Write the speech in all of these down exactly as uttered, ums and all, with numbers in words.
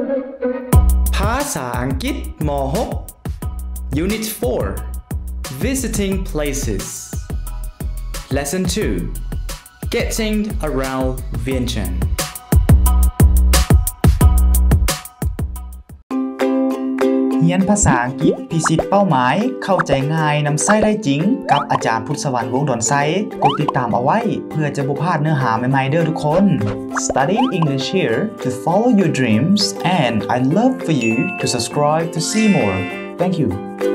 ภาษาอังกฤษม หก Unit four Visiting Places Lesson two Getting Around Vientianeเรียนภาษาอังกฤษพิชิตเป้าหมายเข้าใจง่ายนำใช้ได้จริงกับอาจารย์พุทธสวรรค์วงศ์ดอนไซกดติดตามเอาไว้เพื่อจะบ่พลาดเนื้อหาใหม่ๆเด้อทุกคน Study English here to follow your dreams and I'd love for you to subscribe to see more. Thank you.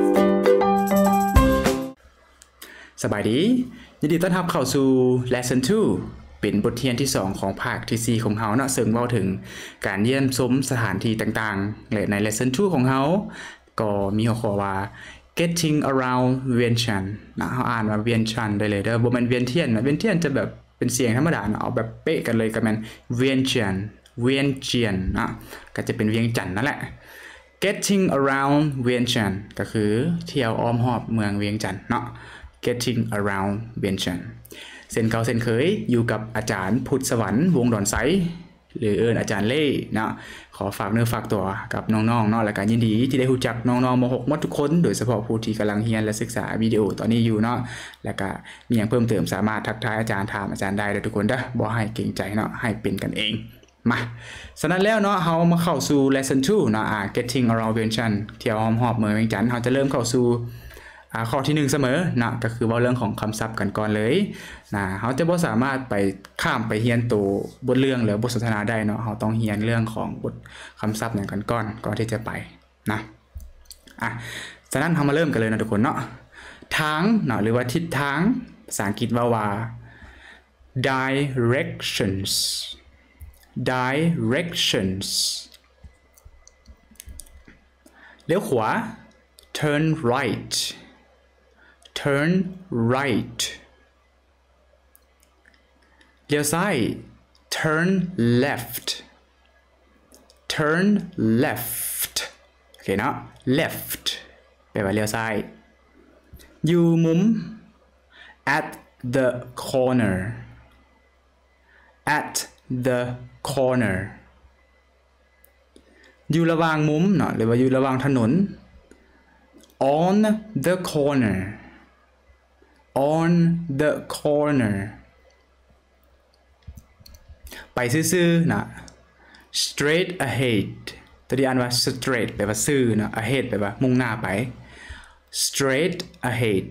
สบายดียินดีต้อนรับเข้าสู่ Lesson two เป็นบทเรียนที่สองของภาคที่สี่ของเฮาเนาะซึ่งเว้าถึงการเยี่ยมชมสถานที่ต่างๆและใน Lesson two ของเฮาก็มีหัวข้อว่า Getting Around Vientiane นะเฮาอ่านว่า Vientiane ได้เลยเด้อบ่แม่นเวียนเทียนนะเวียนเทียนจะแบบเป็นเสียงธรรมดาเนาะเอาแบบเป๊ะกันเลยก็แม่น Vientiane Vientiane นะก็จะเป็นเวียงจันทน์นั่นแหละ Getting Around Vientiane ก็คือเที่ยวอ้อมรอบเมืองเวียงจันทน์เนาะ Getting Around Vientiane เส้นเก่าเส้นเคยอยู่กับอาจารย์พุทธสวรรค์วงศ์ดอนไซหรือเอิ้นอาจารย์เล่เนาะขอฝากเนื้อฝากตัวกับน้องๆเนาะและก็ยินดีที่ได้รู้จักน้องๆม หก หมดทุกคนโดยเฉพาะผู้ที่กำลังเรียนและศึกษาวิดีโอตอนนี้อยู่เนาะแล้วก็มีหยังเพิ่มเติมสามารถทักทายอาจารย์ถามอาจารย์ได้ทุกคนเด้อบ่ให้เกรงใจเนาะให้เป็นกันเองมาฉะนั้นแล้วเนาะเฮามาเข้าสู่ Lesson two เนาะอ่า Getting Around Vientiane เที่ยวอ้อมรอบเมืองเวียงจันทน์เฮาจะเริ่มเข้าสู่อ่าข้อที่หนึ่งเสมอนะก็คือว่าเรื่องของคำศัพท์กันก่อนเลยนะเฮาจะบ่สามารถไปข้ามไปเรียนตัวบทเรื่องหรือบทสนทนาได้เนาะเฮาต้องเรียนเรื่องของบทคำศัพท์นั้นกันก่อนก่อนที่จะไปนะอ่ะฉะนั้นเฮามาเริ่มกันเลยนะทุกคนเนาะทางเนาะหรือว่าทิศทางภาษาอังกฤษว่าว่า directions directions เลี้ยวขวา turn right turn right เลี้ยวซ้าย turn left turn left โอเคเนาะ left แปลว่าเลี้ยวซ้ายอยู่มุม at the corner at the corner อยู่ระหว่างมุมเนาะหรือว่าอยู่ระหว่างถนนon the corner on the corner ไปซื่อๆนะ straight ahead ตัวที่อ่านว่า straight แปลว่าซื่อนะ ahead แปลว่ามุ่งหน้าไป straight ahead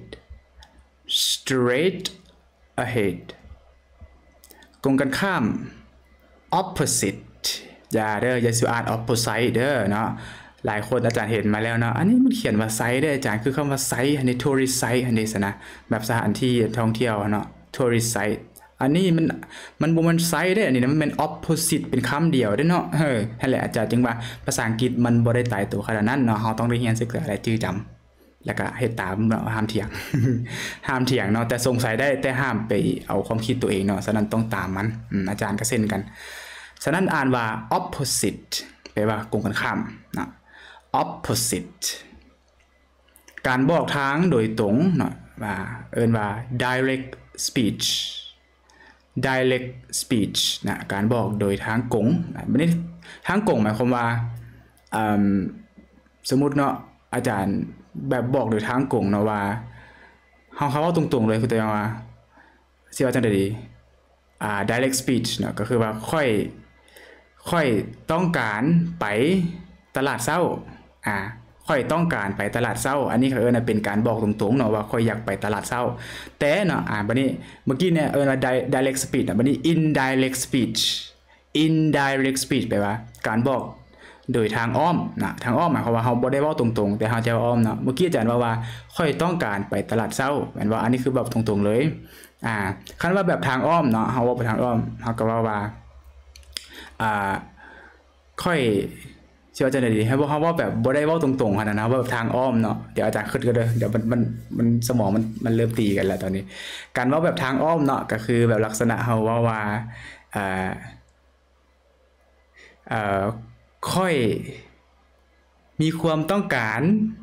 straight ahead ตรงกันข้าม opposite อย่าเด้ออย่าสิอ่าน opposite เด้อเนาะหลายคนอาจารย์เห็นมาแล้วเนาะอันนี้มันเขียนว่าไซต์ได้อาจารย์คือคำว่าไซต์อันนี้ tourist site อันนี้ซะนะแบบสถานที่ท่องเที่ยวเนาะ tourist site อันนี้มันมันบ่มันไซต์ได้อันนี้มันเป็น opposite เป็นคำเดียวได้เนาะเออนั่นแหละอาจารย์จึงว่าภาษาอังกฤษมันบ่ได้ตายตัวขนาดนั้นเนาะเฮาต้องได้เรียนศึกษาและจื้อจำแล้วก็เฮ็ดตามเนาะห้ามเถียง ห้ามเถียงเนาะแต่สงสัยได้แต่ห้ามไปเอาความคิดตัวเองเนาะฉะนั้นต้องตามมันอาจารย์ก็เช่นกันฉะนั้นอ่านว่า opposite แปลว่าตรงกันข้ามนะopposite การบอกทางโดยตรงเนาะว่าเอิ้นว่า direct speech direct speech นะการบอกโดยทางกงนะบัดนี้ทางกงหมายความว่าอ่าสมมุติเนาะอาจารย์แบบบอกโดยทางกงเนาะว่าเฮาเฮาเว้าตรงๆเลยคือตัวอย่างว่าสิว่าจังได๋ดีอ่า direct speech เนาะก็คือว่าค่อยค่อยต้องการไปตลาดเช้าอ่าค่อยต้องการไปตลาดเช้าอันนี้เขาเอิ้นว่าเป็นการบอกตรงๆเนาะว่าค่อยอยากไปตลาดเช้าแต่เนาะอ่าบัดนี้เมื่อกี้เนี่ยเอิ้นว่า direct speech อ่ะบัดนี้ indirect speech indirect speech แปลว่าการบอกโดยทางอ้อมนะทางอ้อมหมายความว่าเฮาบ่ได้เว้าตรงๆแต่เฮาจะอ้อมเนาะเมื่อกี้อาจารย์ว่าว่าค่อยต้องการไปตลาดเช้าแม่นว่าอันนี้คือแบบตรงๆเลยอ่าคันว่าแบบทางอ้อมเนาะเฮาเว้าไปทางอ้อมเฮาก็ว่าว่าอ่าค่อยเชื่อจังได๋ดีให้บ่เฮาเว้าแบบบ่ได้เว้าตรงๆขนาดนั้นแบบทางอ้อมเนาะเดี๋ยวอาจารย์คิดก็เด้อเดี๋ยวมันมันมันสมองมันมันเริ่มตีกันแล้วตอนนี้การเว้าแบบทางอ้อมเนาะก็คือแบบลักษณะเฮาเว้าว่าอ่าเอ่อค่อยมีความต้องการ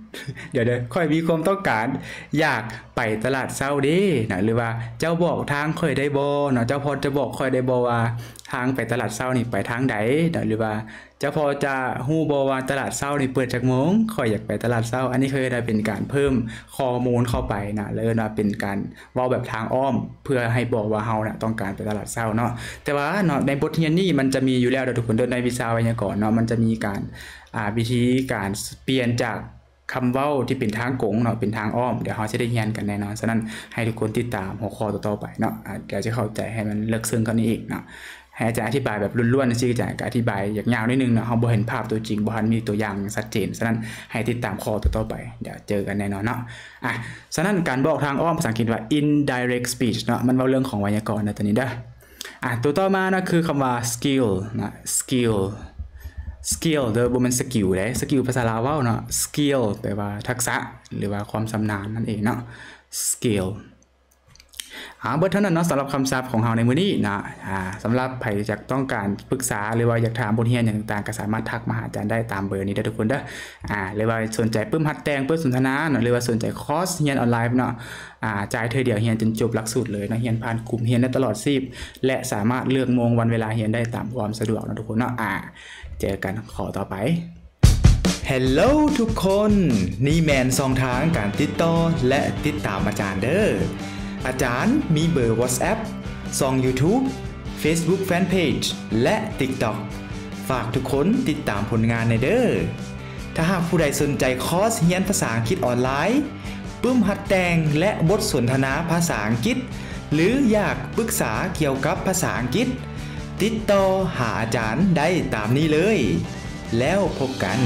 เดี๋ยวเดี๋ยวค่อยมีความต้องการอยากไปตลาดเช้าดินะหรือว่าเจ้าบอกทางค่อยได้บ่เนาะเจ้าพอจะบอกค่อยได้บ่ว่าทางไปตลาดเช้านี่ไปทางใดนะหรือว่าเจ้าพอจะฮู้บ่ว่าตลาดเช้านี่เปิดจักโมงค่อยอยากไปตลาดเช้าอันนี้เคยได้เป็นการเพิ่มข้อมูลเข้าไปนะเลยว่าเป็นการเว้าแบบทางอ้อมเพื่อให้บอกว่าเฮาน่ะต้องการไปตลาดเช้าเนาะแต่ว่าเนาะในบทเรียนนี้มันจะมีอยู่แล้วทุกคนเดินในวิชาไวยากรณ์เนาะมันจะมีการอ่าวิธีการเปลี่ยนจากคำเว้าที่เป็นทางกงเนาะเป็นทางอ้อมเดี๋ยวเราจะได้เรียนกันแน่นอนฉะนั้นให้ทุกคนติดตามหัวข้อต่อๆไปเนาะเดี๋ยวจะเข้าใจให้มันลึกซึ้งกันนี้อีกเนาะให้อาจารย์อธิบายแบบล้วนๆซื่อๆอาจารย์ก็อธิบายยาวๆนิดนึงเนาะเฮาบ่เห็นภาพตัวจริงบ่ทันมีตัวอย่างชัดเจนฉะนั้นให้ติดตามข้อต่อๆไปเดี๋ยวเจอกันแน่นอนเนาะอ่ะฉะนั้นการบอกทางอ้อมภาษาอังกฤษว่า indirect speech เนาะมันเว้าเรื่องของไวยากรณ์นะตัวนี้เด้ออ่ะตัวต่อมานะคือคำว่า skill นะ skill skill เด้อบ่แม่นสกิลเด้สกิลภาษาลาวเว้าเนาะ skill แปลว่าทักษะหรือว่าความชำนาญนั่นเองเนาะ skill อ่าเบิดเท่านั้นเนาะสำหรับคำศัพท์ของเฮาในมื้อนี้นะอ่าสำหรับใครอยากต้องการปรึกษาหรือว่าอยากถามบทเรียนอย่างต่างๆก็สามารถทักมาหาอาจารย์ได้ตามเบอร์นี้ได้ทุกคนเด้ออ่าหรือว่าสนใจปึ้มฮัดแต่งปึ้มสนทนาเนาะหรือว่าสนใจคอร์สเรียนออนไลน์เนาะอ่าจ่ายเทื่อเดียวเรียนจนจบหลักสูตรเลยเนาะเรียนผ่านกลุ่มเรียนได้ตลอดชีพและสามารถเลือกโมงวันเวลาเรียนได้ตามความสะดวกเนาะทุกคนเนาะอ่าเจอกันขอต่อไป Hello ทุกคนนี่แมนสองทางการติดต่อและติดตามอาจารย์เด้ออาจารย์มีเบอร์ WhatsApp ช่อง YouTube Facebook Fanpage และ TikTok ฝากทุกคนติดตามผลงานในเด้อถ้าหากผู้ใดสนใจคอร์สเรียนภาษาอังกฤษออนไลน์ปึ้มหัดแต่งและบทสนทนาภาษาอังกฤษหรืออยากปรึกษาเกี่ยวกับภาษาอังกฤษติดต่อหาอาจารย์ได้ตามนี้เลยแล้วพบกัน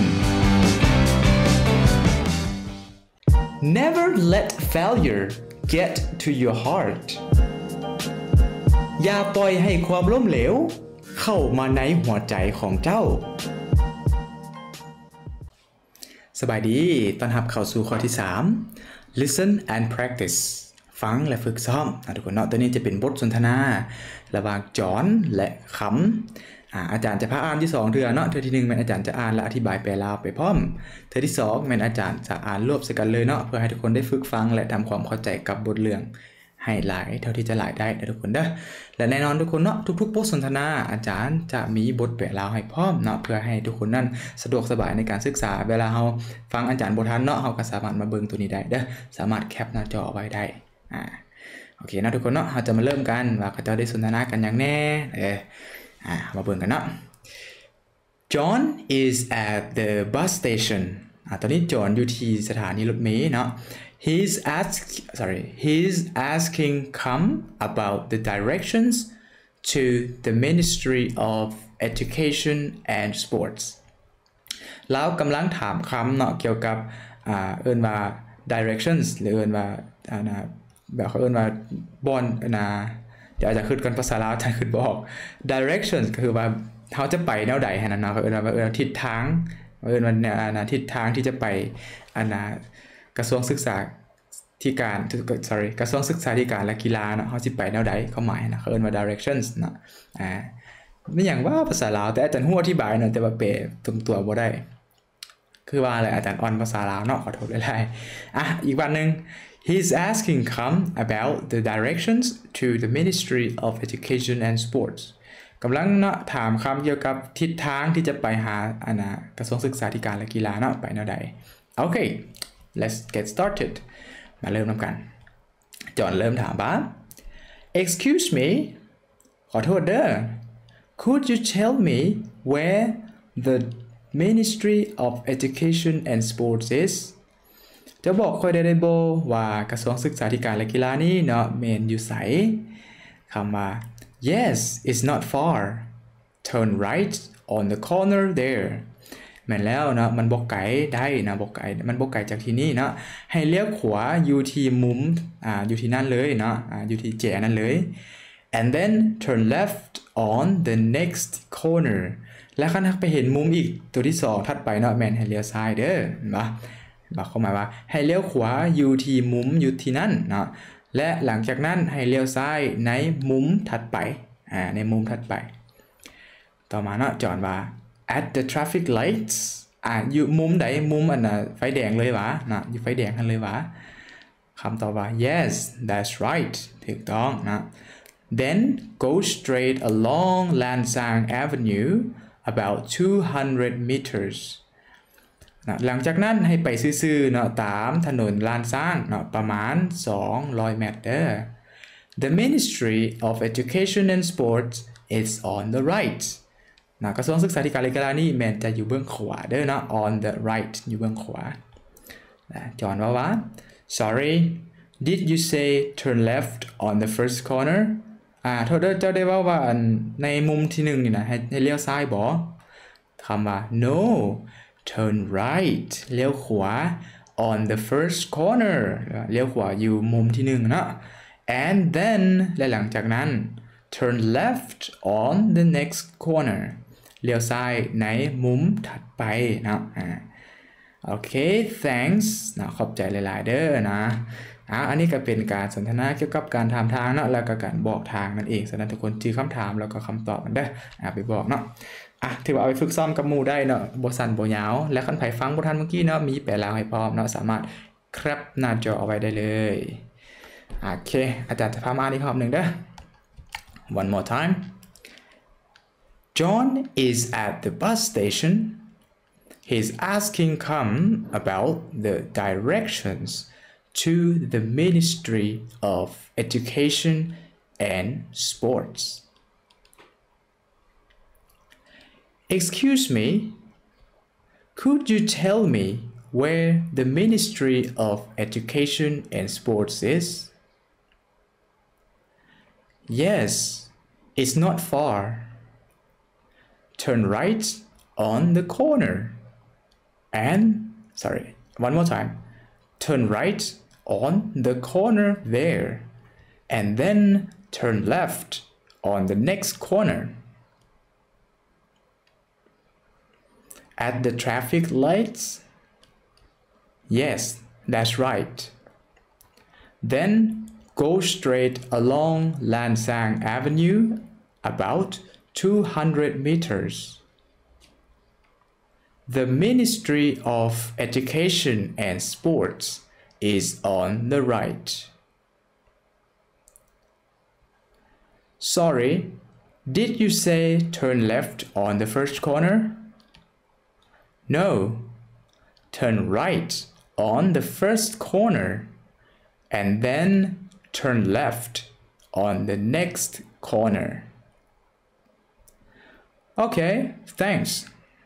Never let failure get to your heart อย่าปล่อยให้ความล้มเหลวเข้ามาในหัวใจของเจ้าสบายดีต้อนรับเข้าสู่ข้อที่สาม Listen and practice ฟังและฝึกซ้อมทุกคนเนาะตัวนี้จะเป็นบทสนทนาระหว่างจอห์นและขำอ่าอาจารย์จะพาอ่านที่สองเทื่อเนาะเทื่อที่หนึ่งแม่นอาจารย์จะอ่านและอธิบายแปลลาวไปพร้อมเทื่อที่สองแม่นอาจารย์จะอ่านรวบใส่กันเลยเนาะเพื่อให้ทุกคนได้ฝึกฟังและทำความเข้าใจกับบทเรื่องให้หลายเท่าที่จะหลายได้นะทุกคนเด้อและแน่นอนทุกคนเนาะทุกๆบทสนทนาอาจารย์จะมีบทแปลลาวให้พร้อมเนาะเพื่อให้ทุกคนนั้นสะดวกสบายในการศึกษาเวลาเฮาฟังอาจารย์บ่ทันเนาะเฮาก็สามารถมาเบิ่งตัวนี้ได้เด้อสามารถแคปหน้าจอไว้ได้อ่าโอเคนะทุกคนเนาะเราจะมาเริ่มกันว่าเขาจะได้สนทนากันอย่างแน่เอออ่ามาเบิ่งกันเนาะ John is at the bus station อ่าตอนนี้จอห์นอยู่ที่สถานีรถเมล์เนาะ he's ask sorry he's asking Kham about the directions to the Ministry of Education and Sports แล้วกำลังถามคำเนาะเกี่ยวกับอ่าเอิ้นว่า directions หรือเอิ้นว่าอ่านะแบบเขาเอิ้นว่าบอนนะเดี๋ยวอาจจะขึ้นกันภาษาลาวจะขึ้นบอก directions ก็คือว่าเขาจะไปแนวใดหั่นน่ะเนาะเขาเอิ้นว่าเอิ้นทิศทางเอิ้นว่าเนี่ยนะทิศทางที่จะไปอันน่ะกระทรวงศึกษาธิการ sorry กระทรวงศึกษาธิการและกีฬาเนาะเขาสิไปแนวใดเขาหมายนะเขาเอิ้นว่า directions เนาะอ่าไม่อย่างว่าภาษาลาวแต่อาจารย์ฮู้อธิบายเนาะแต่ว่าแปลตรงตัวบ่ได้คือว่าอะไรอาจารย์อ่อนภาษาลาวเนาะขอโทษหลายๆอ่ะอีกวันนึงHe's asking Kham about the directions to the Ministry of Education and Sports กำลังเนาะถามคำเกี่ยวกับทิศทางที่จะไปหาอันนะกระทรวงศึกษาธิการและกีฬาเนาะไปแนวใดโอเค let's get started มาเริ่มนำกันจอห์นเริ่มถามว่า Excuse me ขอโทษเด้อ Could you tell me where the Ministry of Education and Sports isจะบอกค่อยได้ได้บ่ว่ากระทรวงศึกษาธิการและกีฬานี้เนาะแม่นอยู่ไสคำว่า Yes it's not far turn right on the corner there แม่นแล้วเนาะมันบ่ไกลได้นะบ่ไกลมันบ่ไกลจากที่นี่เนาะให้เลี้ยวขวาอยู่ที่มุมอ่าอยู่ที่นั่นเลยเนาะอ่าอยู่ที่แจนั่นเลย and then turn left on the next corner แล้วคันไปเห็นมุมอีกตัวที่สองถัดไปเนาะแม่นให้เลี้ยวซ้ายเด้อเห็นบ่บอกเข้ามาว่าให้เลี้ยวขวาอยู่ที่มุมอยู่ที่นั่นเนาะและหลังจากนั้นให้เลี้ยวซ้ายในมุมถัดไปอ่าในมุมถัดไปต่อมาเนาะจอห์นว่า at the traffic lights อ่าอยู่มุมใดมุมอันน่ะไฟแดงเลยวะนะอยู่ไฟแดงกันเลยวะคำตอบว่า yes that's right ถูกต้องนะ then go straight along Lansang Avenue about two hundred meters นะหลังจากนั้นให้ไปซื่อๆเนาะตามถนนลานซางเนาะประมาณสองร้อยเมตรเด้อ The Ministry of Education and Sports is on the right นะกระทรวงศึกษาธิการและกีฬานี่แมนจะอยู่เบื้องขวาเด้อเนาะ on the right อยู่เบื้องขวานะจอนว่าว่า sorry did you say turn left on the first corner อ่าโทษเด้อเจ้าได้ว่าว่าในมุมที่หนึ่งนี่นะให้ให้เลี้ยวซ้ายบ่คำว่า no turn right เลี้ยวขวา on the first corner เลี้ยวขวาอยู่มุมที่หนึ่งเนาะ and then และหลังจากนั้น turn left on the next corner เลี้ยวซ้ายในมุมถัดไปนะอ่าโอเค thanks นะขอบใจหลายๆเด้อนะอ่ะอันนี้ก็เป็นการสนทนาเกี่ยวกับการทำทางเนาะแล้วก็การบอกทางนั่นเองฉะนั้นทุกคนจื้อคำถามแล้วก็คำตอบมันได้อ่ะไปบอกเนาะอ่ะถือว่าเอาไปฝึกซ้อมกับหมู่ได้เนาะบ่สั้นบ่ยาวและคันไผฟังบ่ทันเมื่อกี้เนาะมีแปลแล้วให้พร้อมเนาะสามารถแคปหน้าจอเอาไว้ได้เลยโอเคอาจารย์จะพามาอีกรอบหนึ่งเด้อ one more time John is at the bus station he's asking come about the directions to the Ministry of Education and Sports Excuse me, could you tell me where the Ministry of Education and Sports is? Yes, it's not far. Turn right on the corner. And, sorry, one more time. Turn right on the corner there. And then turn left on the next corner.At the traffic lights? Yes, that's right. Then go straight along Lansang Avenue about two hundred meters. The Ministry of Education and Sports is on the right. Sorry, did you say turn left on the first corner?No, turn right on the first corner and then turn left on the next corner. Okay, thanks.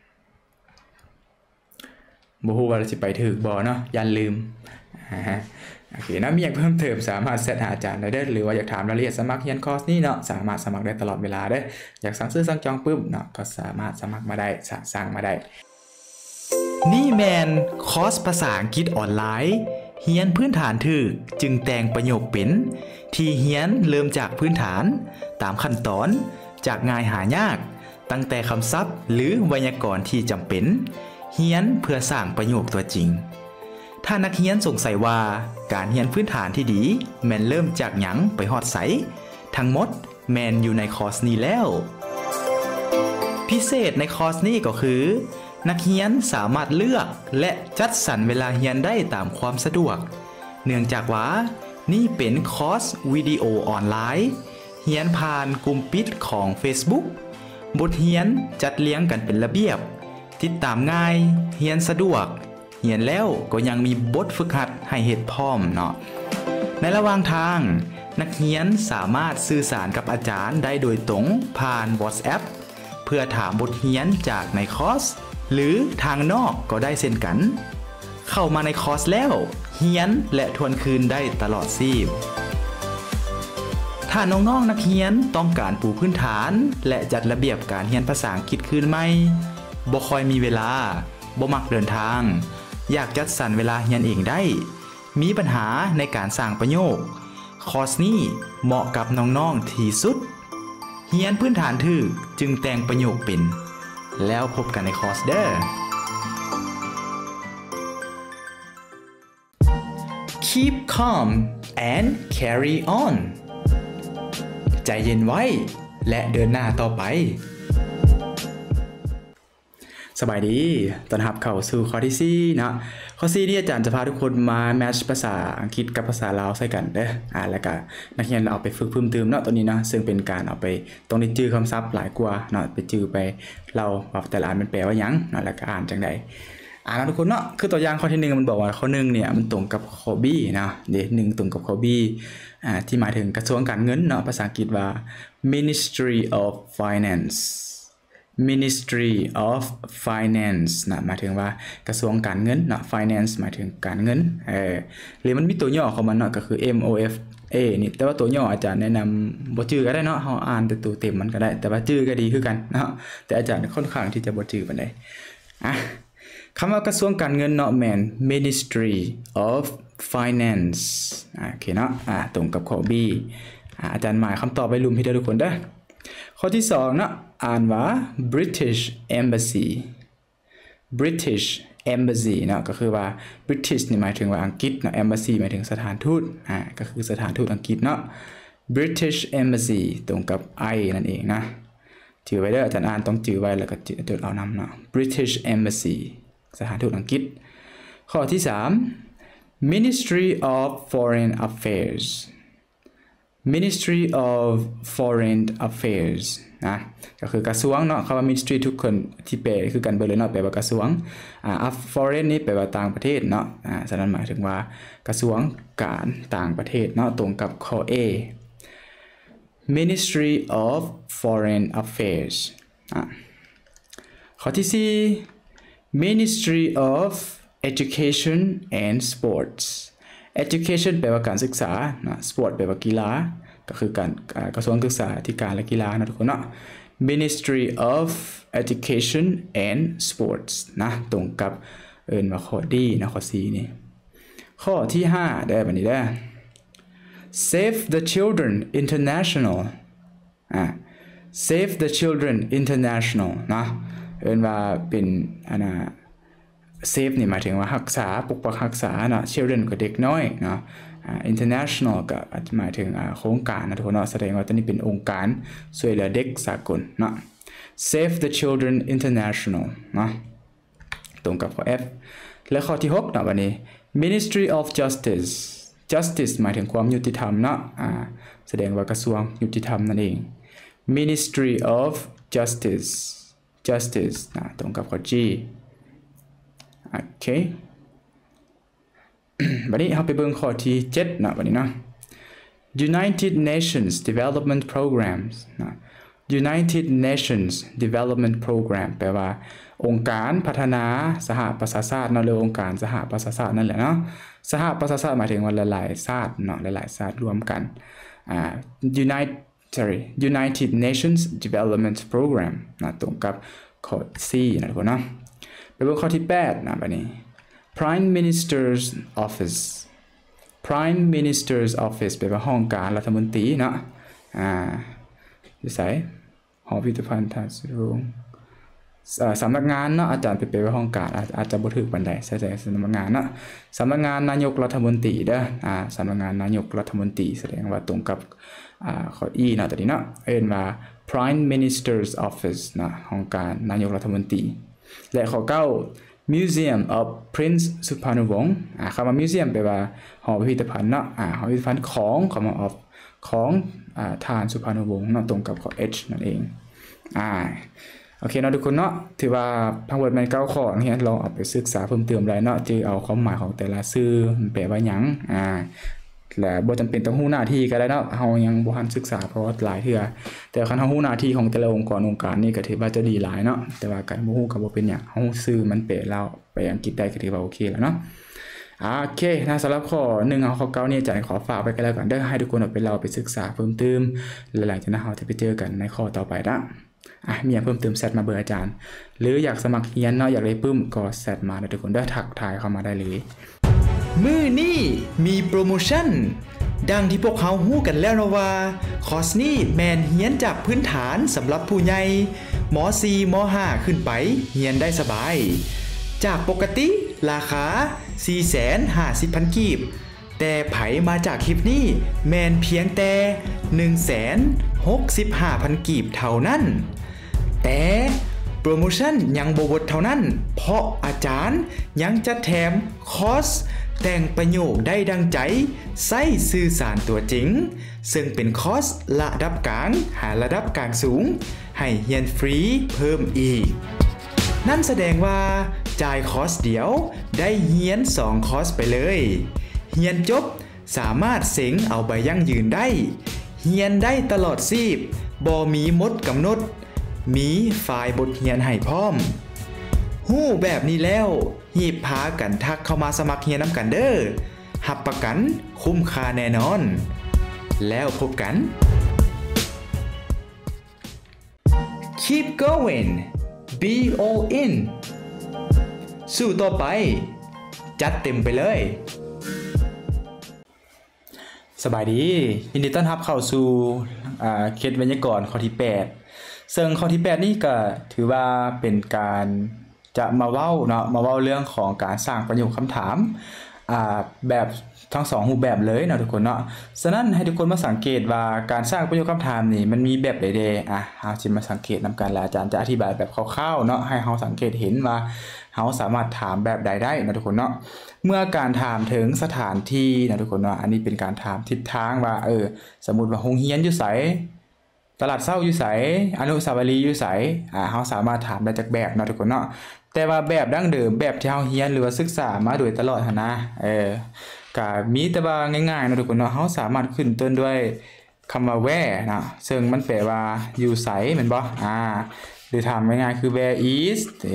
บ่ฮู้ว่าสิไปถึกบ่เนาะอย่าลืมโอเคนะมีอยากเพิ่มเติมสามารถเสิร์ชหาอาจารย์ได้เด้อหรือว่าอยากถามรายละเอียดสมัครเรียนคอร์สนี้เนาะสามารถสมัครได้ตลอดเวลาเด้ออยากสั่งซื้อสั่งจองปึ๊บเนาะก็สามารถสมัครมาได้สั่งมาได้นี่แมนคอร์สภาษาอังกฤษออนไลน์เรียนพื้นฐานถึกจึงแต่งประโยคเป็นที่เรียนเริ่มจากพื้นฐานตามขั้นตอนจากง่ายหายากตั้งแต่คำศัพท์หรือไวยากรณ์ที่จำเป็นเรียนเพื่อสร้างประโยคตัวจริงถ้านักเรียนสงสัยว่าการเรียนพื้นฐานที่ดีแม่นเริ่มจากหยังไปฮอดไสทั้งหมดแม่นอยู่ในคอร์สนี้แล้วพิเศษในคอร์สนี้ก็คือนักเรียนสามารถเลือกและจัดสรรเวลาเรียนได้ตามความสะดวกเนื่องจากว่านี่เป็นคอร์สวิดีโอออนไลน์เรียนผ่านกลุ่มปิดของ Facebook บทเรียนจัดเรียงกันเป็นระเบียบติดตามง่ายเรียนสะดวกเรียนแล้วก็ยังมีบทฝึกหัดให้เฮ็ดพร้อมเนาะในระหว่างทางนักเรียนสามารถสื่อสารกับอาจารย์ได้โดยตรงผ่าน WhatsApp เพื่อถามบทเรียนจากในคอร์สหรือทางนอกก็ได้เช่นกันเข้ามาในคอร์สแล้วเรียนและทวนคืนได้ตลอดชีพถ้าน้องๆนักเรียนต้องการปูพื้นฐานและจัดระเบียบการเรียนภาษาอังกฤษคืนใหม่บ่ค่อยมีเวลาบ่มักเดินทางอยากจัดสรรเวลาเรียนเองได้มีปัญหาในการสร้างประโยคคอร์สนี้เหมาะกับน้องๆที่สุดเรียนพื้นฐานถึกจึงแต่งประโยคเป็นแล้วพบกันในคอร์สเด้อ Keep calm and carry on ใจเย็นไว้และเดินหน้าต่อไปสบายดีต้อนรับเข้าสู่ข้อที่สี่เนาะข้อสี่นี่อาจารย์จะพาทุกคนมาแมทช์ภาษาอังกฤษกับภาษาลาวใส่กันเด้ออ่าแล้วก็นักเรียนเราเอาไปฝึกเพิ่มเติมเนาะตัวนี้เนาะซึ่งเป็นการเอาไปต้องได้จื้อคำศัพท์หลายกว่าเนาะไปจื้อไปเราว่าแต่ละอันมันแปลว่าหยังเนาะแล้วก็อ่านจังได๋อ่านทุกคนเนาะคือตัวอย่างข้อที่หนึ่งมันบอกว่าข้อหนึ่งเนี่ยมันตรงกับข้อ B เนาะเด้หนึ่งตรงกับข้อ B อ่าที่หมายถึงกระทรวงการเงินเนาะภาษาอังกฤษว่า Ministry of Finance Ministry of Finance นะหมายถึงว่ากระทรวงการเงินเนาะ Finance หมายถึงการเงินเออหรือมันมีตัวย่อของมันเนาะก็คือ เอ็ม โอ เอฟ เอ นี่แต่ว่าตัวย่ออาจารย์แนะนำบ่ชื่อก็ได้เนาะเฮาอ่านแต่ตัวเต็มมันก็ได้แต่ว่าชื่อก็ดีคือกันเนาะแต่อาจารย์ค่อนข้างที่จะบ่ชื่อปานใดอ่ะคำว่ากระทรวงการเงินเนาะแม่น Ministry of Finance อ่ะโอเคเนาะอ่ะตรงกับข้อ B อ่ะอาจารย์หมายคำตอบไว้ลุมพี่ทุกคนเด้อข้อที่สองเนาะอ่านว่า British Embassy British Embassy เนาะก็คือว่า British นี่หมายถึงว่าอังกฤษเนาะ Embassy หมายถึงสถานทูตอ่าก็คือสถานทูตอังกฤษเนาะ British Embassy ตรงกับ I นั่นเองนะจื่อไว้เด้ออาจารย์อ่านต้องจื่อไว้แล้วก็จดเอานำเนาะ British Embassy สถานทูตอังกฤษข้อที่สาม Ministry of Foreign Affairs Ministry of Foreign Affairs นะก็คือกระทรวงเนาะคำว่า Ministry ทุกคนที่แปลคือกันเบิดเลยเนาะแปลว่ากระทรวงอ่า Foreign นี่แปลว่าต่างประเทศเนาะอ่าฉะนั้นหมายถึงว่ากระทรวงการต่างประเทศเนาะตรงกับข้อ A Ministry of Foreign Affairs อ่ะข้อที่สี่ Ministry of Education and Sports Education แปลว่าการศึกษาเนาะ Sport แปลว่ากีฬาก็คือการกระทรวงศึกษาธิการและกีฬานะทุกคนเนาะ Ministry of Education and Sports นะตรงกับเอิ้นว่าข้อ D นะข้อ C นี่ข้อที่ห้าได้บัดนี้เด้อ Save the Children International อ่ะ Save the Children International นะเอิ้นว่าเป็นอันน่ะSave นี่หมายถึงว่ารักษาปกปักรักษาเนาะ Children ก็เด็กน้อยเนาะ International ก็หมายถึงโครงการนะทุกคนเนาะแสดงว่าตัวนี้เป็นองค์การช่วยเหลือเด็กสากลเนาะ Save the Children International เนาะตรงกับข้อ F และข้อที่หกเนาะวันนี้ Ministry of Justice Justice หมายถึงความยุติธรรมเนาะอ่าแสดงว่ากระทรวงยุติธรรมนั่นเอง Ministry of Justice Justice นะตรงกับข้อ Gโอเค วันนี้เราไปเบิ่งข้อที่เจ็ดนะวันนี้เนาะ United Nations Development Programs นะ United Nations Development Program แปลว่าองค์การพัฒนาสหประชาชาติเนาะหรือองค์การสหประชาชาตินั่นแหละเนาะสหประชาชาติหมายถึงว่าหลายๆชาติเนาะหลายๆชาติรวมกันอ่า United sorry United Nations Development Program นะตรงกับข้อ C นะทุกคนเนาะไปเบิ่งข้อที่แปดนะบัดนี้ Prime Minister's Office Prime Minister's Office แปลว่าห้องการรัฐมนตรีเนาะอ่าอยู่ไสหอพิพิธภัณฑ์ทางสรุงเอ่อสำนักงานเนาะอาจารย์ไปแปลว่าห้องการอาจจะบ่ถูกปานใดใช่ๆสำนักงานเนาะสำนักงานนายกรัฐมนตรีเด้ออ่าสำนักงานนายกรัฐมนตรีแสดงว่าตรงกับอ่าข้อ E เนาะตัวนี้เนาะเอิ้นว่า Prime Minister's Office นะห้องการนายกรัฐมนตรีและข้อเก้า Museum of Prince Suparnawong อ่าคำว่า Museum แปลว่าหอพิพิธภัณฑ์เนาะอ่าหอพิพิธภัณฑ์ของคำว่า of ของอ่าทานสุพรรณวงศ์เนาะตรงกับข้อ H นั่นเองอ่าโอเคเนาะทุกคนเนาะถือว่าทั้งหมดมันเก้าข้อเฮียลองเอาไปศึกษาเพิ่มเติมได้เนาะที่เอาความหมายของแต่ละชื่อมันแปลว่าหยังอ่าและบ่จำเป็นต้องฮู้หน้าที่ก็ได้เนาะเฮายังบ่ทันศึกษาเพราะหลายเทื่อแต่คันเฮาฮู้หน้าที่ของแต่ละองค์กรองค์การนี่ก็ถือว่าจะดีหลายเนาะแต่ว่าการบ่ฮู้ก็บ่เป็นหยังเฮาชื่อมันแปลแล้วไปอังกฤษได้ก็ถือว่าโอเคแล้วเนาะโอเคนะสำหรับข้อหนึ่งเอาข้อเก้านี่อาจารย์ขอฝากไปกันแล้วกันเด้อให้ทุกคนเอาไปเราไปศึกษาเพิ่มเติมและหลังจากนั้นเราจะไปเจอกันในข้อต่อไปนะอ่ะมีอยากเพิ่มเติมแซดมาเบอร์อาจารย์หรืออยากสมัครเรียนเนาะอยากได้ปึ้มก็แซดมาทุกคนได้ทักทายเข้ามาได้เลยมื้อนี้มีโปรโมชั่นดังที่พวกเขาฮู้กันแล้วนะว่าคอร์สนี้แม่นเรียนจากพื้นฐานสำหรับผู้ใหญ่ม.สี่ ม.ห้า ขึ้นไปเรียนได้สบายจากปกติราคา สี่แสนห้าสิบพัน กีบแต่ไผมาจากคลิปนี้แม่นเพียงแต่ หนึ่งแสนหกสิบห้าพัน กีบเท่านั้นแต่โปโปรโมชั่นยังบ่หมดเท่านั้นเพราะอาจารย์ยังจะแถมคอร์สแต่งประโยคได้ดังใจใช้สื่อสารตัวจริงซึ่งเป็นคอร์สระดับกลางหาระดับกลางสูงให้เรียนฟรีเพิ่มอีกนั่นแสดงว่าจ่ายคอร์สเดียวได้เรียนสองคอร์สไปเลยเรียนจบสามารถเส็งเอาใบยั่งยืนได้เรียนได้ตลอดชีพบ่มีหมดกำหนดมีไฟล์บทเรียนให้พร้อมฮู้แบบนี้แล้วหีบพากันทักเข้ามาสมัครเรียนนำกันเด้อหับประกันคุ้มค่าแน่นอนแล้วพบกัน Keep going be all in สู้ต่อไปจัดเต็มไปเลยสบายดียินดีต้อนรับเข้าสู่เคสไวยากรณ์ข้อที่แปดซึ่งข้อที่แปดนี่ก็ถือว่าเป็นการจะมาเว้าเนาะมาเว้าเรื่องของการสร้างประโยคคำถามอ่าแบบทั้งสองรูปแบบเลยเนาะทุกคนเนาะฉะนั้นให้ทุกคนมาสังเกตว่าการสร้างประโยคคำถามนี่มันมีแบบใดๆอ่ะเฮาสิมาสังเกตนำกันแล้วอาจารย์จะอธิบายแบบคร่าวๆเนาะให้เฮาสังเกตเห็นว่าเฮาสามารถถามแบบใดได้นะทุกคนเนาะเมื่อการถามถึงสถานที่นะทุกคนเนาะอันนี้เป็นการถามทิศทางว่าเออสมมุติว่าโรงเรียนอยู่ไสตลาดเช้าอยู่ไสอนุสาวรีย์อยู่ไสอ่าเฮาสามารถถามได้จากแบบเนาะทุกคนเนาะแต่ว่าแบบดั้งเดิมแบบที่เฮาเรียนหรือว่าศึกษามาโดยตลอดหั่นนะเออก็มีแต่ว่าง่ายๆเนาะทุกคนเนาะเฮาสามารถขึ้นต้นด้วยคำว่า where นะซึ่งมันแปลว่าอยู่ไสแม่นบ่อ่าหรือถามง่ายๆคือ where is เอ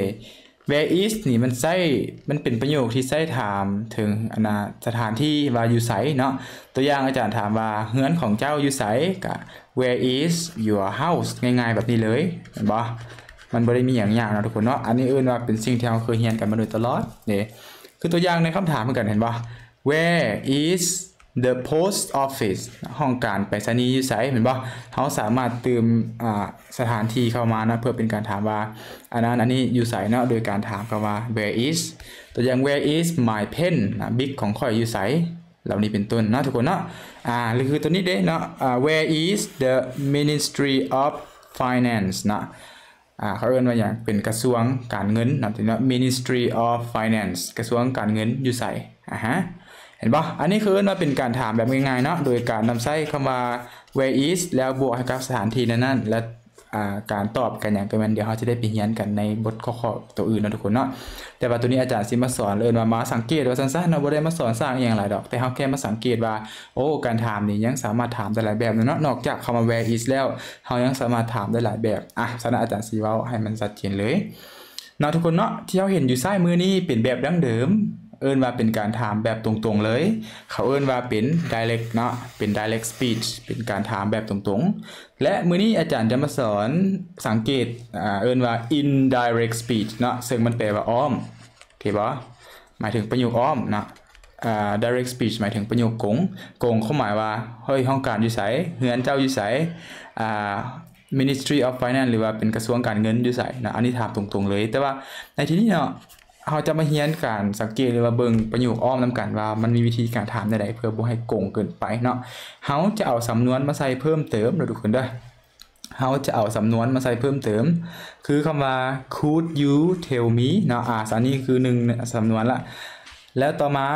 where is นี่มันใช้มันเป็นประโยคที่ใช้ถามถึงอนาสถานที่ว่าอยู่ไสเนาะตัวอย่างอาจารย์ถามว่าเรือนของเจ้าอยู่ไสก็ where is your house ง่ายๆแบบนี้เลยเห็นบ่มันบ่ได้มีหยังยากเนาะทุกคนเนาะอันนี้เอิ้นว่าเป็นสิ่งที่เราเคยเรียนกันมาโดยตลอดนี่คือตัวอย่างในคำถามเหมือนกันเห็นบ่ where is the post office ห้องการไปรษณีย์อยู่ไสเห็นบ่เฮาสามารถเติมอ่าสถานที่เข้ามานะเพื่อเป็นการถามว่าอันนั้นอันนี้อยู่ไสเนาะโดยการถามคำว่า where is ตัวอย่าง where is my pen นะ big ของข้อยอยู่ไสเหล่านี้เป็นต้นเนาะทุกคนเนาะอ่าหรือคือตัวนี้เด้เนาะอ่า where is the ministry of finance นะอ่าเขาเรียกว่าอย่างเป็นกระทรวงการเงินนะถึงว่า Ministry of Finance กระทรวงการเงินอยู่ไสอ่าฮะเห็นบ่อันนี้คือเรียกว่าเป็นการถามแบบง่ายๆเนาะโดยการนำใช้คำว่า where is แล้วบวกให้กับสถานที่นั้นๆและอ่าการตอบกันอย่างกันเดี๋ยวเราจะได้ไปเรียนกันในบทข้อๆตัวอื่นนะทุกคนเนาะแต่ว่าตัวนี้อาจารย์สิมาสอนเอิ้นว่ามาสังเกตว่าซั่นๆเนาะบ่ได้มาสอนสร้างอีหยังหลายดอกแต่เฮาแค่มาสังเกตว่าโอ้การถามนี่ยังสามารถถามได้หลายแบบเนาะนอกจากคำว่า where is แล้วเฮายังสามารถถามได้หลายแบบอ่ะฉะนั้นอาจารย์สิเว้าให้มันชัดเจนเลยเนาะทุกคนเนาะที่เฮาเห็นอยู่ซ้ายมือนี้เป็นแบบดั้งเดิมเอิ้นว่าเป็นการถามแบบตรงๆเลยเขาเอิ้นว่าเป็น direct เนาะเป็น direct speech เป็นการถามแบบตรงๆและมื้อนี้อาจารย์จะมาสอนสังเกตอ่าเอิ้นว่า indirect speech เนาะซึ่งมันแปลว่าอ้อมโอเคบ่หมายถึงประโยคอ้อมเนาะอ่า direct speech หมายถึงประโยคกงกงเขาหมายว่าเฮ้ยห้องการอยู่ไสเฮือนเจ้าอยู่ไสอ่า Ministry of Finance หรือว่าเป็นกระทรวงการเงินอยู่ไสนะอันนี้ถามตรงๆเลยแต่ว่าในที่นี้เนาะเฮาจะมาเรียนการสังเกตหรือว่าเบิ่งประโยคอ้อมนำกันว่ามันมีวิธีการถามใดๆเพื่อบ่ให้โกงเกินไปเนาะเฮาจะเอาสำนวนมาใส่เพิ่มเติมเด้อทุกคนเด้อเฮาจะเอาสำนวนมาใส่เพิ่มเติมคือคำว่า could you tell me เนาะอ่าอันนี้คือหนึ่งสำนวนละแล้วต่อมา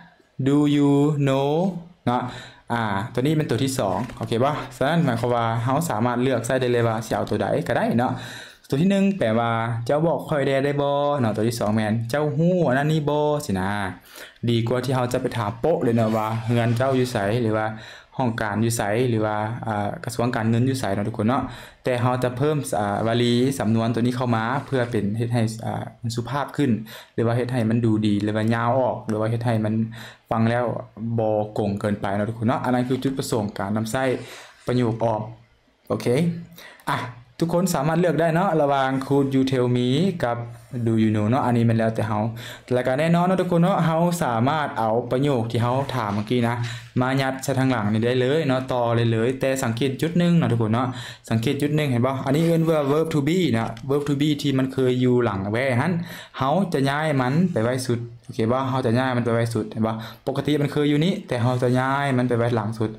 do you know เนาะอ่าตัวนี้เป็นตัวที่สองโอเคป่ะฉะนั้นหมายความว่าเฮาสามารถเลือกใส่ได้เลยว่าสิเอาตัวใดก็ได้เนาะตัวที่หนึ่งแปลว่าเจ้าบอกค่อยแดได้บ่เนาะตัวที่สองแม่นเจ้าฮู้อันนั้นนี่บ่สินะดีกว่าที่เฮาจะไปถามโป๊ะเลยเนาะว่าเฮือนเจ้าอยู่ไสหรือว่าห้องการอยู่ไสหรือว่าอ่ากระทรวงการเงินอยู่ไสเนาะทุกคนเนาะแต่เฮาจะเพิ่มอ่าวลีสำนวนตัวนี้เข้ามาเพื่อเป็นเฮ็ดให้อ่ามันสุภาพขึ้นหรือว่าเฮ็ดให้มันดูดีหรือว่ายาวออกหรือว่าเฮ็ดให้มันฟังแล้วบ่โกงเกินไปเนาะทุกคนเนาะอันนั้นคือจุดประสงค์การนำใช้ประโยคออกโอเคอ่ะทุกคนสามารถเลือกได้เนาะระหว่าง could you tell me กับ do you know เนาะอันนี้มันแล้วแต่เฮาแล้วก็แน่นอนเนาะทุกคนเนาะเฮาสามารถเอาประโยคที่เฮาถามเมื่อกี้นะมายัดใส่ทางหลังนี่ได้เลยเนาะต่อเลยเลยแต่สังเกตจุดนึงเนาะทุกคนเนาะสังเกตจุดนึงเห็นบ่อันนี้เอิ้นว่า verb to be นะ verb to be ที่มันเคยอยู่หลังแว่หั่นเฮาจะย้ายมันไปไว้สุดโอเคบ่เฮาจะย้ายมันไปไว้สุดเห็นบ่ปกติมันเคยอยู่นี้แต่เฮาจะย้ายมันไปไว้หลังสุด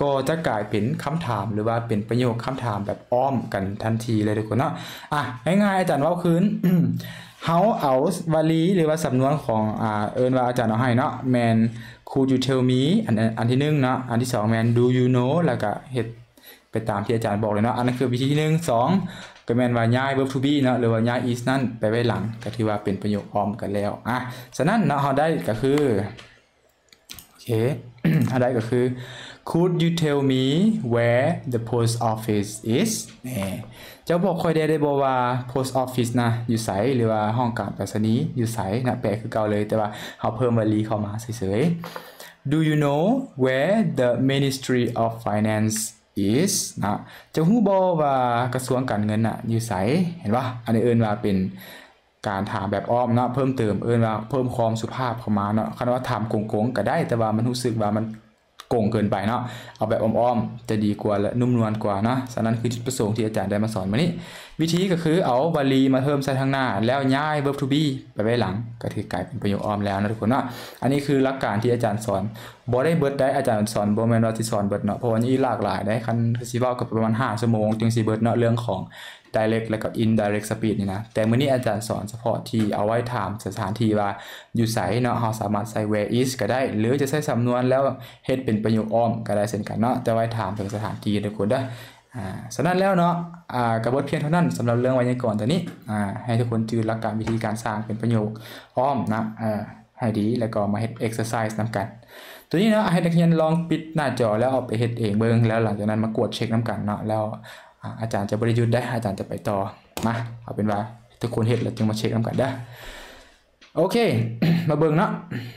ก็จะกลายเป็นคำถามหรือว่าเป็นประโยคคำถามแบบอ้อมกันทันทีเลยทุกคนเนาะอ่ะง่ายๆอาจารย์เว้าคืน เฮาเอาวลีหรือว่าสำนวนของอ่าเอิ้นว่าอาจารย์เอาให้เนาะแม่น could you tell me อันอันที่หนึ่งเนาะอันที่สองแม่น do you know แล้วก็เฮ็ดไปตามที่อาจารย์บอกเลยเนาะอันนั้นคือวิธีที่หนึ่ง สองก็แม่นว่าย้าย verb to be เนาะหรือว่าย้าย is นั่นไปไว้หลังก็ถือว่าเป็นประโยคอ้อมกันแล้วอ่ะฉะนั้นเนาะเฮาได้ก็คือโอเค เฮาได้ก็คือ could you tell me where the post office is นี่เจ้าบอกค่อยได้ได้บ่ว่า post office นะอยู่ไสหรือว่าห้องการไปรษณีย์อยู่ไสนะแปลคือเก่าเลยแต่ว่าเฮาเพิ่มวลีเข้ามาเฉยๆ do you know where the ministry of finance is นะเจ้าฮู้บ่ว่ากระทรวงการเงินน่ะอยู่ไสเห็นป่ะอันนี้เอิ้นว่าเป็นการถามแบบอ้อมเนาะเพิ่มเติมเอิ้นว่าเพิ่มความสุภาพเข้ามาเนาะคันว่าถามโกงๆก็ได้แต่ว่ามันรู้สึกว่ามันโกงเกินไปเนาะเอาแบบอ้อมๆจะดีกว่าและนุ่มนวลกว่าเนาะฉะนั้นคือจุดประสงค์ที่อาจารย์ได้มาสอนมานี้วิธีก็คือเอาวลีมาเพิ่มใส่ข้างหน้าแล้วย้าย verb to be ไปไว้หลังก็ถือกลายเป็นประโยคอ้อมแล้วนะทุกคนเนาะอันนี้คือหลักการที่อาจารย์สอนบ่ได้เบิดได้อาจารย์สอนบ่แม่นว่าสิสอนเบิดเนาะเพราะว่านี่หลากหลายได้คันสิเว้าก็ประมาณห้าชั่วโมงจึงสิเบิดเนาะเรื่องของ direct และก็ indirect speech นี่นะแต่มื้อนี้อาจารย์สอนเฉพาะที่เอาไว้ถามสถานที่ว่าอยู่ไสเนาะเฮาสามารถใส่ where is ก็ได้หรือจะใช้สำนวนแล้วเฮ็ดเป็นประโยคอ้อมก็ได้เช่นกันเนาะแต่ไว้ถามถึงสถานที่ทุกคนเด้ออ่าฉะนั้นแล้วเนาะอ่าก็บ่เพียงเท่านั้นสำหรับเรื่องไวยากรณ์ตัวนี้อ่าให้ทุกคนจื้อหลักการวิธีการสร้างเป็นประโยคอ้อมนะอ่าให้ดีแล้วก็มาเฮ็ด exercise นำกันตัวนี้เนาะให้นักเรียนลองปิดหน้าจอแล้วเอาไปเฮ็ดเองเบิ่งแล้วหลังจากนั้นมากดเช็คนำกันเนาะแล้วอาจารย์จะบ่ได้หยุดได้อาจารย์จะไปต่อมาเอาเป็นว่าทุกคนเฮ็ดแล้วจึงมาเช็คนำกันเด้อโอเค มาเบิ่งเนาะ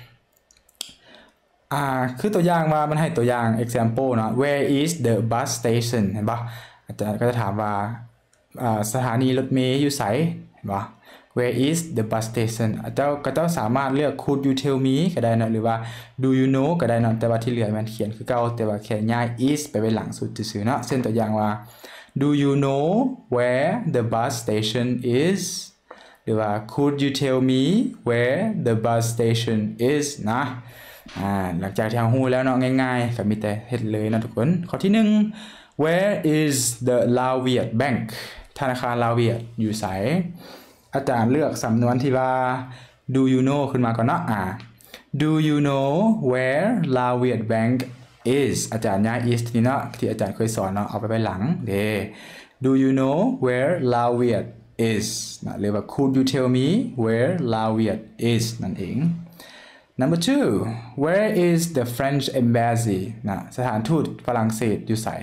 อ่าคือตัวอย่างว่ามันให้ตัวอย่าง example เนาะ where is the bus station เห็นป่ะอาจารย์ก็จะถามว่าอ่าสถานีรถเมล์อยู่ไสเห็นป่ะ where is the bus station เจ้าก็เจ้าสามารถเลือก could you tell me ก็ได้นะหรือว่า do you know ก็ได้นะแต่ว่าที่เหลือมันเขียนคือเก่าแต่ว่าแค่ย้าย is ไปไว้หลังสุดซื่อๆเนาะเช่นตัวอย่างว่า do you know where the bus station is หรือว่า could you tell me where the bus station is นะอ่าหลังจากที่เราฮู้แล้วเนาะง่ายๆก็มีแต่เฮ็ดเลยนะทุกคนข้อที่หนึ่ง where is the Lao Viet Bank ธนาคารลาวเวียดอยู่ไสอาจารย์เลือกสำนวนที่ว่า do you know ขึ้นมาก่อนเนาะอ่า do you know where Lao Viet Bank is อาจารย์ย้าย is นี่เนาะที่อาจารย์เคยสอนเนาะเอาไปไว้หลังเด้ do you know where Lao Viet is นะหรือว่า could you tell me where Lao Viet is นั่นเอง number two where is the French embassy นะสถานทูตฝรั่งเศสอยู่ไส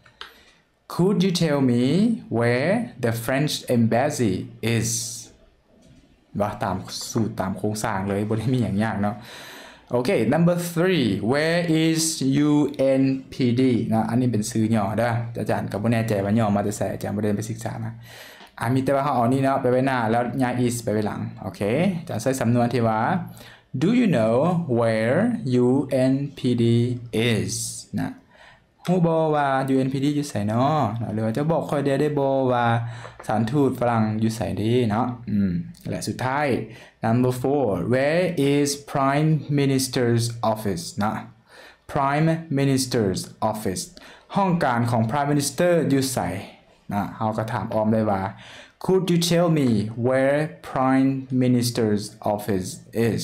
could you tell me where the French embassy is ว่าตามสูตรตามโครงสร้างเลยบ่ได้มีหยังยากเนาะโอเค number three where is ยู เอ็น พี ดี นะอันนี้เป็นชื่อย่อเด้ออาจารย์ก็บ่แน่ใจว่าย่อมาแต่ไสอาจารย์บ่ได้ไปศึกษามาอ่ามีแต่ว่าเฮาเอานี่เนาะไปไว้หน้าแล้วย้าย is ไปไว้หลังโอเคอาจารย์ใช้สำนวนที่ว่า do you know where ยู เอ็น พี ดี is นะฮู้บ่ว่า ยู เอ็น พี ดี อยู่ไสเนาะหรือว่าจะบอกค่อยได้ได้บ่ว่าสถานทูตฝรั่งอยู่ไสเด้เนาะอืมและสุดท้าย number four where is prime minister's office นะ prime minister's office ห้องการของ prime minister อยู่ไสนะเฮาก็ถามอ้อมได้ว่า could you tell me where prime minister's office is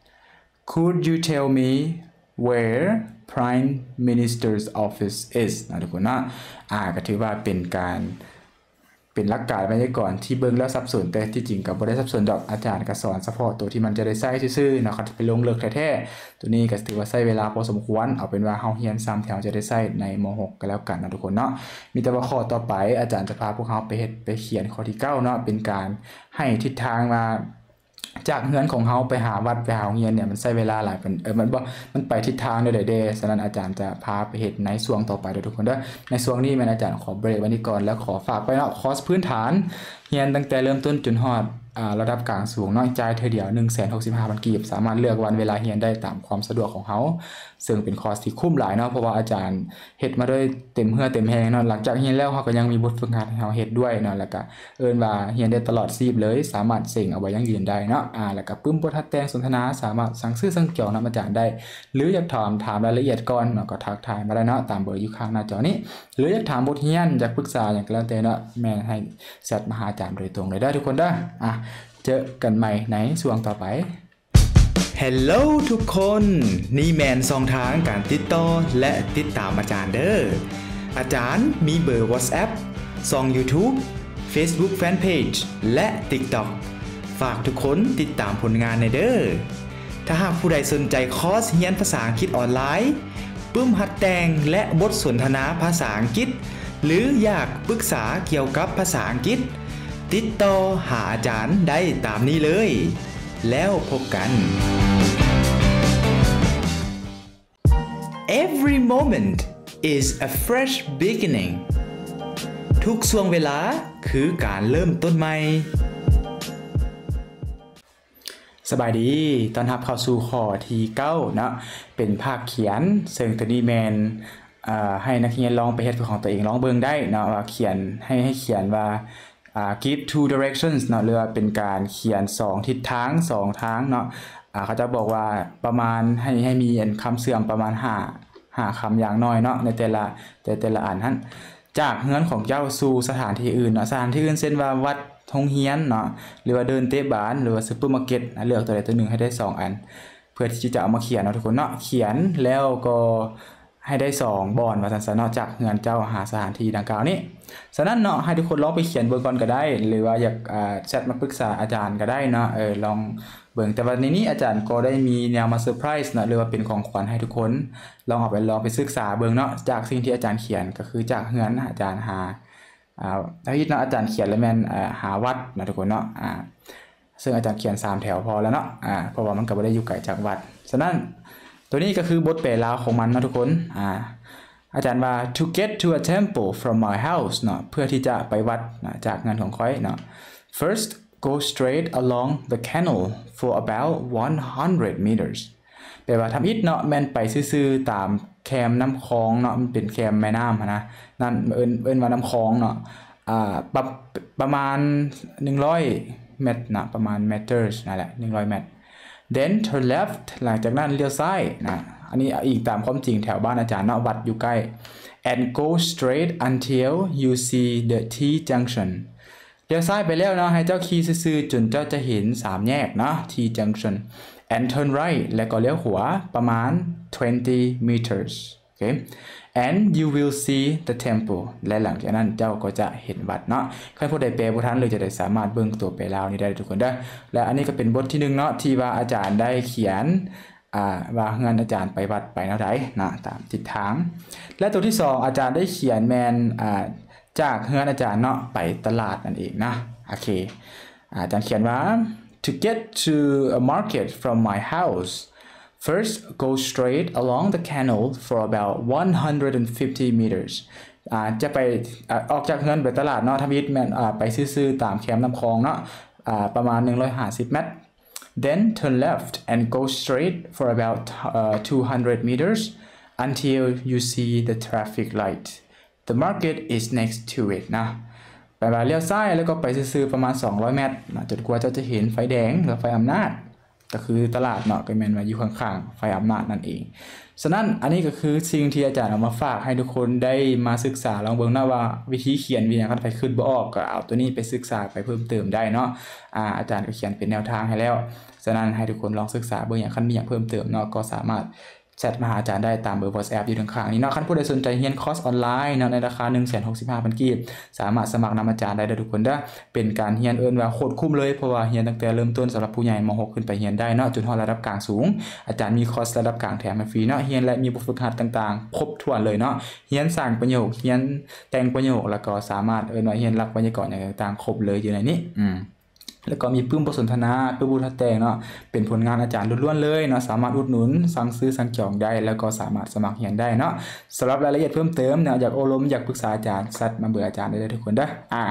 could you tell me where prime minister's office is นะทุกคนนะอ่าก็ถือว่าเป็นการเป็นหลักการไว้ก่อนที่เบิ่งแล้วสับสนแต่ที่จริงก็บ่ได้สับสนดอกอาจารย์ก็สอนเฉพาะตัวที่มันจะได้ใช้ซื่อๆเนาะครับไปลงเลิกแท้ๆตัวนี้ก็ถือว่าใช้เวลาพอสมควรเอาเป็นว่าเฮาเรียนซ้ำแถวจะได้ใช้ในม.หก ก็แล้วกันนะทุกคนเนาะมีแต่ว่าข้อต่อไปอาจารย์จะพาพวกเฮาไปเฮ็ดไปเขียนข้อที่เก้าเนาะเป็นการให้ทิศทางมาจากเฮือนของเฮาไปหาวัดไปหาโรงเรียนเนี่ยมันใช้เวลาหลายเป็นเออมันบ่มันไปทิศทางได้เด้ฉะนั้นอาจารย์จะพาไปเฮ็ดในช่วงต่อไปเด้อทุกคนเด้อในช่วงนี้แม่นอาจารย์ขอเบรกไว้นี่ก่อนแล้วขอฝากไว้เนาะคอร์สพื้นฐานเรียนตั้งแต่เริ่มต้นจนฮอดระดับกลางสูงเนาะจ่ายเธอเดียว หนึ่งแสนหกสิบห้าพัน กีบสามารถเลือกวันเวลาเรียนได้ตามความสะดวกของเขาซึ่งเป็นคอร์สที่คุ้มหลายเนาะเพราะว่าอาจารย์เฮ็ดมาด้วยเต็มเหือเต็มแรงเนาะหลังจากเรียนแล้วเขาก็ยังมีบทฝึกหัดให้เราเฮ็ดด้วยเนาะแล้วก็เอิ้นว่าเรียนได้ตลอดชีพเลยสามารถเซ็งเอาไว้ยังยืนได้เนาะอ่าแล้วก็ปึ้มบททัดแต่งสนทนาสามารถสั่งซื้อสั่งจองนำอาจารย์ได้หรืออยากถามถามรายละเอียดก่อนเนาะก็ทักทายมาได้เนาะตามเบอร์อยู่ข้างหน้าจอนี้หรืออยากถามบทเรียนอยากปรึกษาอย่างก็แล้วแต่เนาะแม่ให้แชทมาหาอาจารย์โดยตรงเลยได้ทุกคนเด้ออ่ะเจอกันใหม่ในช่วงต่อไป Hello ทุกคนนี่แมนสองทางการติดต่อและติดตามอาจารย์เด้ออาจารย์มีเบอร์ WhatsApp ช่อง YouTube Facebook Fanpage และ TikTok ฝากทุกคนติดตามผลงานในเด้อถ้าหากผู้ใดสนใจคอร์สเรียนภาษาอังกฤษออนไลน์ปึ้มหัดแต่งและบทสนทนาภาษาอังกฤษหรืออยากปรึกษาเกี่ยวกับภาษาอังกฤษติดต่อหาอาจารย์ได้ตามนี้เลยแล้วพบกัน Every moment is a fresh beginning ทุกช่วงเวลาคือการเริ่มต้นใหม่สบายดีตอนรับเข้าสู่ข้อที่เก้าเนาะเป็นภาคเขียนซึ่งตัวนี้แมนให้นักเรียนลองไปเฮ็ดของตัวเองลองเบิ่งได้เนาะว่าเขียนให้ให้เขียนว่าอ่า give two directions เนาะหรือว่าเป็นการเขียนสองทิศทางสองทางเนาะอ่าเขาจะบอกว่าประมาณให้ให้มีอันคำเสื่อมประมาณห้า ห้าคำอย่างน้อยเนาะในแต่ละแต่แต่ละอันนั้นจากเฮือนของเจ้าสู่สถานที่อื่นเนาะสถานที่อื่นเช่นว่าวัดโรงเรียนเนาะหรือว่าเดินเตะบานหรือว่าซุปเปอร์มาร์เก็ตเลือกตัวใดตัวหนึ่งให้ได้สองอันเพื่อที่จะเอามาเขียนเนาะทุกคนเนาะเขียนแล้วก็ให้ได้สองบอนว่าซั่นๆเนาะจากเฮือนเจ้าหาสถานที่ดังกล่าวนี้ฉะนั้นเนาะให้ทุกคนลองไปเขียนเบิ่งก่อนก็ได้หรือว่าอยากอ่าแชทมาปรึกษาอาจารย์ก็ได้เนาะเออลองเบิ่งแต่ว่าในนี้อาจารย์ก็ได้มีแนวมาเซอร์ไพรส์เนาะหรือว่าเป็นของขวัญให้ทุกคนลองเอาไปลองไปศึกษาเบิ่งเนาะจากสิ่งที่อาจารย์เขียนก็คือจากเฮือนอาจารย์หาอ่าถ้าคิดเนาะอาจารย์เขียนแล้วแม่นอ่าหาวัดนะทุกคนเนาะอ่าซึ่งอาจารย์เขียนสามแถวพอแล้วเนาะอ่าเพราะว่ามันก็บ่ได้อยู่ไกลจากวัดฉะนั้นตัวนี้ก็คือบทแปลลาวของมันนะทุกคนอ่าอาจารย์ว่า to get to a temple from my house เนาะเพื่อที่จะไปวัดนะจากเงินของค่อยเนาะ first go straight along the canal for about one hundred meters แปลว่าทำอิฐเนาะแม่นไปซื่อๆตามแคมน้ำคลองเนาะมันเป็นแคมแม่น้ำนะนั่นเอิ้นเอิ้นว่าน้ำคลองเนาะอ่าประประมาณหนึ่งร้อยเมตรนะประมาณ meters นั่นแหละหนึ่งร้อยเมตร then turn left หลังจากนั้นเลี้ยวซ้ายนะอันนี้อีกตามความจริงแถวบ้านอาจารย์เนาะวัดอยู่ใกล้ and go straight until you see the T junction เลี้ยวซ้ายไปแล้วเนาะให้เจ้าขี่ซื่อๆจนเจ้าจะเห็นสามแยกเนาะ T junction and turn right แล้วก็เลี้ยวขวาประมาณtwenty meters okay and you will see the temple และหลังจากนั้นเจ้าก็จะเห็นวัดเนาะใครผู้ใดแปลบ่ทันเลยจะได้สามารถเบิ่งตัวแปลลาวนี้ได้ทุกคนเด้อและอันนี้ก็เป็นบทที่หนึ่งเนาะที่ว่าอาจารย์ได้เขียนอ่าว่าเฮือนอาจารย์ไปวัดไปแนวใดนะตามทิศทางและตัวที่สองอาจารย์ได้เขียนแมนอ่าจากเฮือนอาจารย์เนาะไปตลาดนั่นเองนะโอเคอาจารย์เขียนว่า to get to a market from my house first go straight along the canal for about one hundred fifty meters อ่าจะไปอ่าออกจากเฮือนไปตลาดเนาะทำอิฐแม่นอ่าไปซื่อๆตามแคมน้ำคลองเนาะอ่าประมาณหนึ่งร้อยห้าสิบเมตรThen turn left and go straight for about uh, two hundred meters until you see the traffic light. The market is next to it นะไปไปเลี้ยวซ้ายแล้วก็ไปซื่อๆประมาณสองร้อยเมตรนะจนกว่าเจ้าจะเห็นไฟแดงหรือไฟอำนาจก็คือตลาดเนาะก็แม่นว่าอยู่ข้างๆไฟอำนาจนั่นเองฉะนั้นอันนี้ก็คือสิ่งที่อาจารย์เอามาฝากให้ทุกคนได้มาศึกษาลองเบิ่งนะว่าวิธีเขียนวิธีการไปขึ้นบ่ออกก็เอาตัวนี้ไปศึกษาไปเพิ่มเติมได้เนาะอ่าอาจารย์ก็เขียนเป็นแนวทางให้แล้วฉะนั้นให้ทุกคนลองศึกษาเบิ่งอย่างคันมีอย่างเพิ่มเติมเนาะก็สามารถแชทมาหาอาจารย์ได้ตามเบอร์ WhatsApp อยู่ข้างๆนี้เนาะคันผู้ใดสนใจเรียนคอร์สออนไลน์เนาะในราคา หนึ่งแสนหกสิบห้าพัน กีบสามารถสมัครนำอาจารย์ได้เด้อทุกคนเด้อเป็นการเรียนเอิ้นว่าโคตรคุ้มเลยเพราะว่าเรียนตั้งแต่เริ่มต้นสำหรับผู้ใหญ่ม หก ขึ้นไปเรียนได้เนาะจนฮอดระดับกลางสูงอาจารย์มีคอร์สระดับกลางแถมให้ฟรีเนาะเรียนและมีบทฝึกหัดต่างๆครบถ้วนเลยเนาะเรียนสร้างประโยคเรียนแต่งประโยคแล้วก็สามารถเอิ้นว่าเรียนหลักไวยากรณ์อย่างต่างๆครบเลยอยู่ในนี้อืมแล้วก็มีปึ้มบทสนทนาปึ้มบทแต่งเนาะเป็นผลงานอาจารย์ล้วนๆเลยเนาะสามารถอุดหนุนสั่งซื้อสั่งจองได้แล้วก็สามารถสมัครเรียนได้เนาะสำหรับรายละเอียดเพิ่มเติมเนี่ยอยากอบรมอยากปรึกษาอาจารย์ซัดมาเบอร์อาจารย์ได้เลยทุกคนเด้ออ่า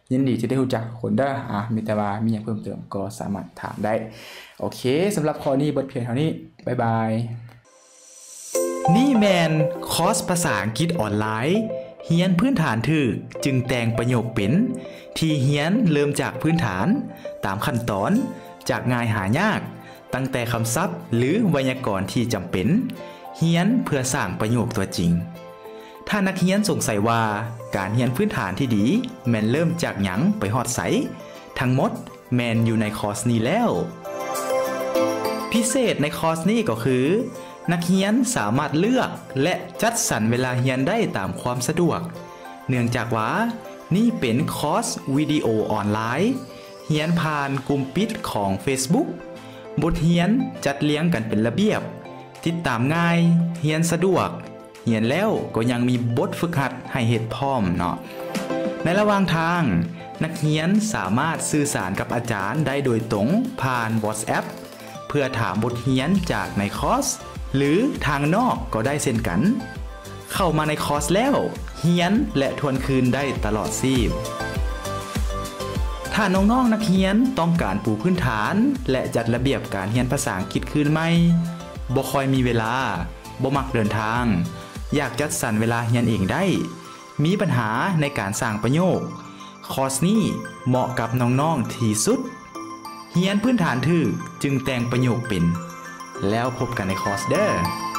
ยินดีที่ได้รู้จักคนเด้ออ่ะมีแต่ว่ามีอย่างเพิ่มเติมก็สามารถถามได้โอเคสำหรับข้อนี้บทเพียงเท่านี้บ๊ายบายนี่แมนคอร์สภาษาอังกฤษออนไลน์เรียนพื้นฐานถูกจึงแต่งประโยคเป็นที่เรียนเริ่มจากพื้นฐานตามขั้นตอนจากง่ายหายากตั้งแต่คำศัพท์หรือไวยากรณ์ที่จำเป็นเรียนเพื่อสร้างประโยคตัวจริงถ้านักเรียนสงสัยว่าการเรียนพื้นฐานที่ดีแม่นเริ่มจากหยังไปฮอดไสทั้งหมดแม่นอยู่ในคอร์สนี้แล้วพิเศษในคอร์สนี้ก็คือนักเรียนสามารถเลือกและจัดสรรเวลาเรียนได้ตามความสะดวกเนื่องจากว่านี่เป็นคอร์สวิดีโอออนไลน์เรียนผ่านกลุ่มปิดของ Facebook บทเรียนจัดเรียงกันเป็นระเบียบติดตามง่ายเรียนสะดวกเรียนแล้วก็ยังมีบทฝึกหัดให้เฮ็ดพร้อมเนาะในระหว่างทางนักเรียนสามารถสื่อสารกับอาจารย์ได้โดยตรงผ่าน WhatsApp เพื่อถามบทเรียนจากในคอร์สหรือทางนอกก็ได้เช่นกันเข้ามาในคอร์สแล้วเรียนและทวนคืนได้ตลอดชีพถ้าน้องๆนักเรียนต้องการปูพื้นฐานและจัดระเบียบการเรียนภาษาอังกฤษคืนใหม่บ่ค่อยมีเวลาบ่มักเดินทางอยากจัดสรรเวลาเรียนเองได้มีปัญหาในการสร้างประโยคคอร์สนี้เหมาะกับน้องๆที่สุดเรียนพื้นฐานถูกจึงแต่งประโยคเป็นแล้วพบกันในคอร์สเด้อ